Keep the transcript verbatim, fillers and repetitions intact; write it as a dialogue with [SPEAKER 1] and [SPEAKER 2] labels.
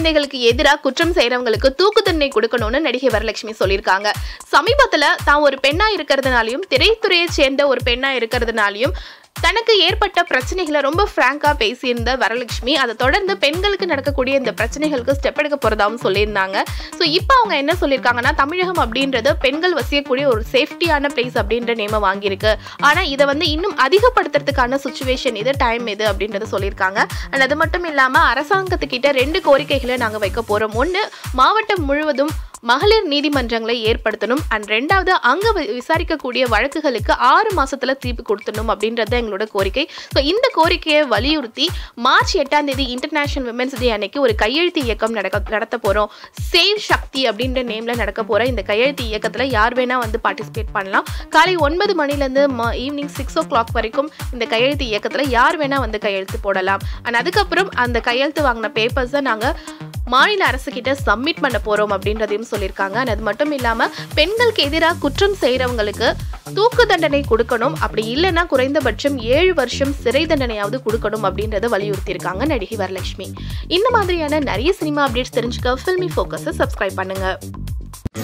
[SPEAKER 1] குழந்தைகளுக்கு எதிராக குற்றம் செய்யறவங்களுக்கு தூக்கு தண்டனை கொடுக்கணும்னு நடிகை வரலட்சுமி சொல்லியிருக்காங்க. சமீபத்துல தான் ஒரு பெண்ணா இருக்கிறதுனாலையும் திரைத்துறையை சேர்ந்த ஒரு பெண்ணா இருக்கிறதுனாலையும் தனக்கு ஏற்பட்ட பிரச்சனைகளை ரொம்ப பிராங்கா பேசியிருந்த வரலட்சுமி அதை தொடர்ந்து பெண்களுக்கு நடக்கக்கூடிய இந்த பிரச்சனைகளுக்கு ஸ்டெப் எடுக்க போறதாவும் சொல்லியிருந்தாங்க. ஸோ இப்போ அவங்க என்ன சொல்லியிருக்காங்கன்னா, தமிழகம் அப்படின்றது பெண்கள் வசிக்கக்கூடிய ஒரு சேஃப்டியான பிளேஸ் அப்படின்ற நேம வாங்கியிருக்கு. ஆனா இதை வந்து இன்னும் அதிகப்படுத்துறதுக்கான சுச்சுவேஷன் இது, டைம் இது அப்படின்றத சொல்லியிருக்காங்க. அண்ட் அது மட்டும் இல்லாம அரசாங்கத்துக்கிட்ட ரெண்டு கோரிக்கைகளை நாங்க வைக்க போறோம். ஒன்று, மாவட்டம் முழுவதும் மகளிர் நீதிமன்றங்களை ஏற்படுத்தணும். அண்ட் ரெண்டாவது, அங்க விசாரிக்கக்கூடிய வழக்குகளுக்கு ஆறு மாசத்துல தீர்ப்பு கொடுத்தணும் அப்படின்றது எங்களோட கோரிக்கை. ஸோ இந்த கோரிக்கையை வலியுறுத்தி மார்ச் எட்டாம் தேதி இன்டர்நேஷனல் விமென்ஸ் டே அன்னைக்கு ஒரு கையெழுத்து இயக்கம் நடக்க நடத்த போறோம். சேவ் சக்தி அப்படின்ற நேம்ல நடக்க போற இந்த கையெழுத்து இயக்கத்துல யார் வேணா வந்து பார்ட்டிசிபேட் பண்ணலாம். காலை ஒன்பது மணில இருந்து ஈவினிங் சிக்ஸ் ஓ கிளாக் வரைக்கும் இந்த கையெழுத்து இயக்கத்துல யார் வேணா வந்து கையெழுத்து போடலாம். அண்ட் அதுக்கப்புறம் அந்த கையெழுத்து வாங்கின பேப்பர்ஸை நாங்க மாநில அரசு கிட்ட சப்மிட் பண்ண போறோம் அப்படின்றதையும் சொல்லியிருக்காங்க. அது மட்டும் இல்லாம பெண்களுக்கு எதிராக குற்றம் செய்யறவங்களுக்கு தூக்கு தண்டனை கொடுக்கணும், அப்படி இல்லைன்னா குறைந்தபட்சம் ஏழு வருஷம் சிறை தண்டனையாவது கொடுக்கணும் அப்படின்றத வலியுறுத்தி இருக்காங்க நடிகை வரலட்சுமி. இந்த மாதிரியான நிறைய சினிமா அப்டேட்ஸ் தெரிஞ்சுக்க ஃபில்மி ஃபோக்கஸை சப்ஸ்கிரைப் பண்ணுங்க.